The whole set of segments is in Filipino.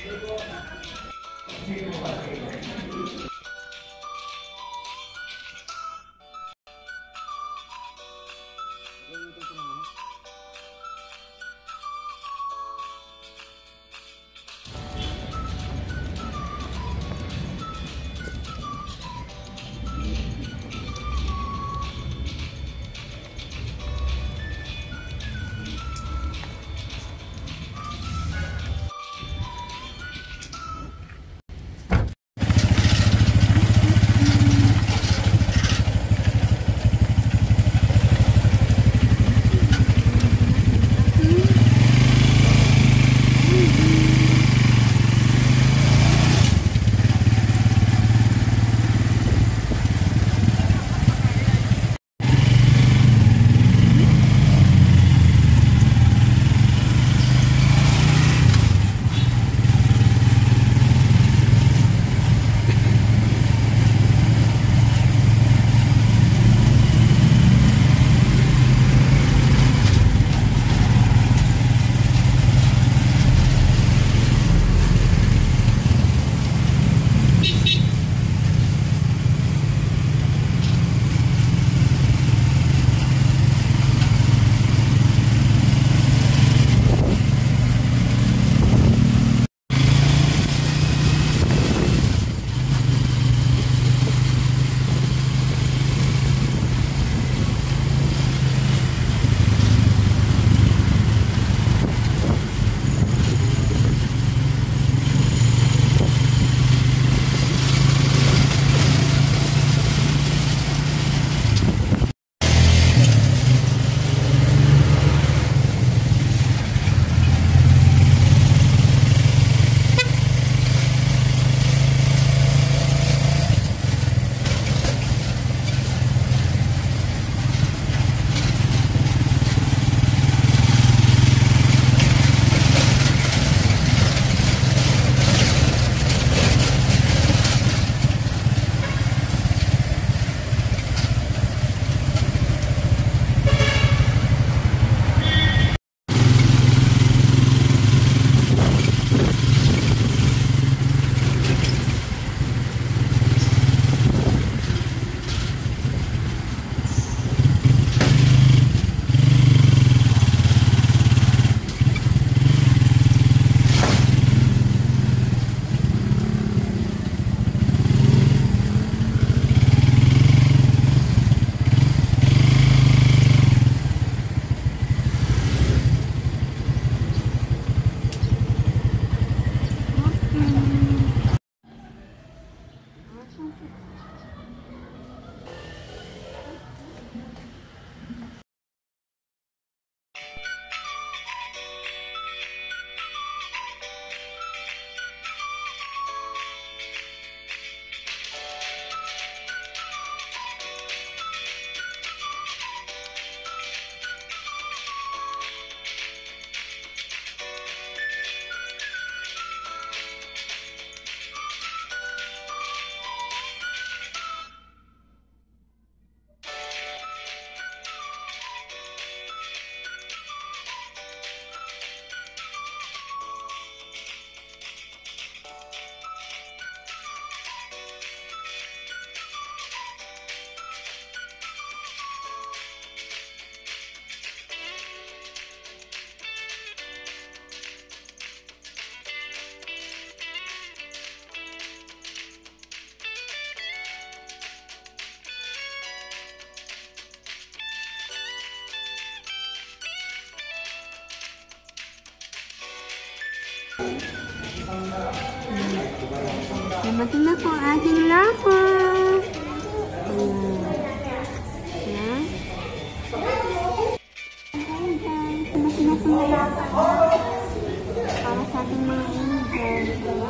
Dumating na po ang ating lover. Ayan. Ayan guys. Dumating na po ang lover. Para sa ating mga angel.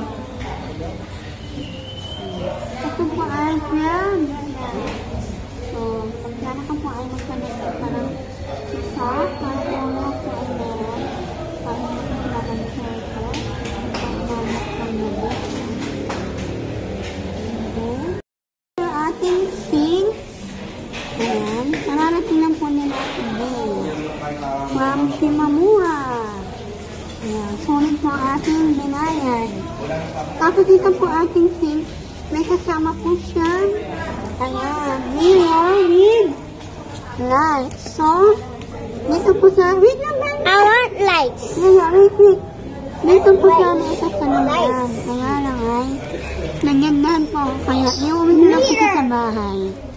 Ito po ay yan. So, pag sana ka po ay magsanay parang isa. Para po ano po ay meron. Para magkakilala siya ito. Para mamak ng nabot. Ating sing. Ayan. Nararating lang po nila today. From Shimamura. Ayan. Sulit po ang ating binayan. Tapos dito po ating sink. May kasama po siya. Ayan. Mirror with lights. So, dito po sa... Wait naman! I want lights. Wait. Dito po siya may isa sa naman. Kaya lang ay, nagyandahan po. Kaya iuwi na po siya sa bahay.